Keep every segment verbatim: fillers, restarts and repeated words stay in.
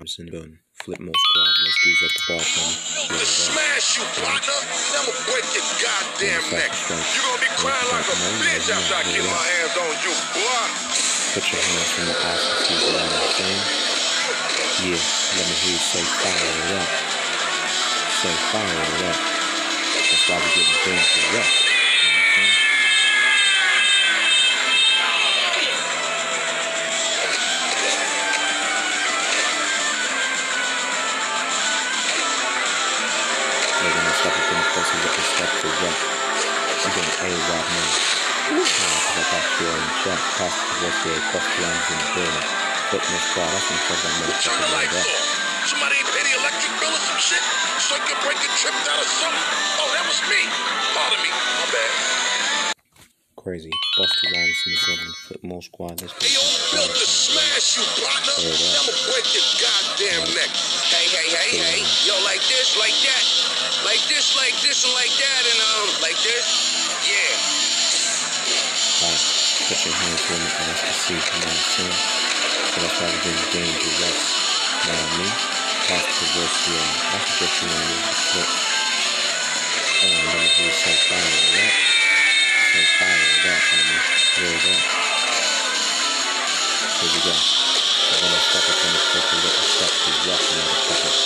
in the building. Flip more squad. Let's do this at the Barge. To smash you, partner. I'ma break your goddamn neck. You gonna be crying like a bitch after I get my hands on you, boy. Put your hands from the ass to see what I'm saying. Yeah, let me hear you say fire it up. Say fire it up. That's why we're getting things to rest. You know what I'm saying? Step up in the place and get the step to rep. I'm getting A right now. Because I got you on the track. Past the divorce, cross the lines in the building. Fitness squad, that's when I'm going to turn the lights off. Somebody ain't pay the electric bill or some shit? Circuit breaker tripped out or something? Oh, that was me. Pardon me. My bad. Crazy. Busta Rhymes in the building. Flip more squad. Let's go. Hey, yo, I'm built to smash you, partner. I'ma break your goddamn neck. Hey, hey, hey, hey. Yo, like this, like that. Like this, like this, and like that, and um, like this. Yeah. Alright. Put your hands on the ass to see, you know what I'm saying? So that's why we're getting dangerous. You know what I mean? Past the divorce, yeah. That's just you want to use the clip. Oh, and let me hear you say fire it up. Say fire it up, homie. Hear it up. Here we go. So when I step up in the place and get the step to rough, motherfucker.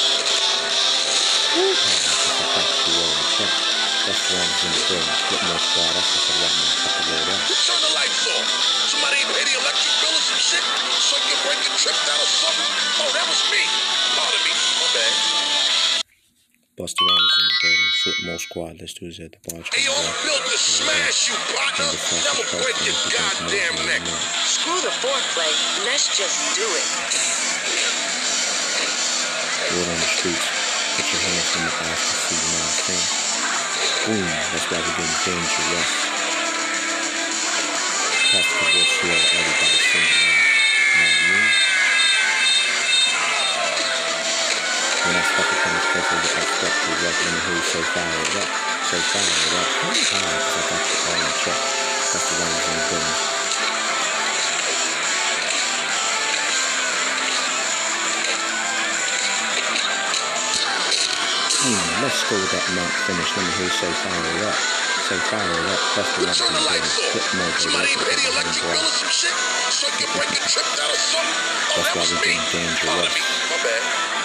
That's the ones in the building. Flip more squad. That's just a lot more fucking load up. Turn the lights off. Somebody ain't pay the electric bill or some shit? Circuit breaker tripped out or something? Oh, that was me. Pardon me. My bad. Busta Rhymes in the building. Flip more squad. Let's do this at the Barge. Hey, yo, I'm built to smash you, partner. I'ma break your goddamn neck. Screw the foreplay. Let's just do it. Word on the streets. Put your hands from the ass to see, you know what I'm saying? Boom, that's why we're getting dangerous. Past the divorce here, everybody's singing now. You know what I mean? When I step up in this place, I get that step to rep. Let me hear you say fire it up. Say fire it up. High, because I got you all in check. That's the Rhymes in the building. Hmm, let's go with that Mount finish. Let me hear you say fire it up. Say fire it up. That's the Rhymes in the building. Flip mode. Somebody ain't pay the electric bill or some shit? Circuit breaker tripped out or something? Oh, that's that why was we're me. getting dangerous. Pardon me. My bad.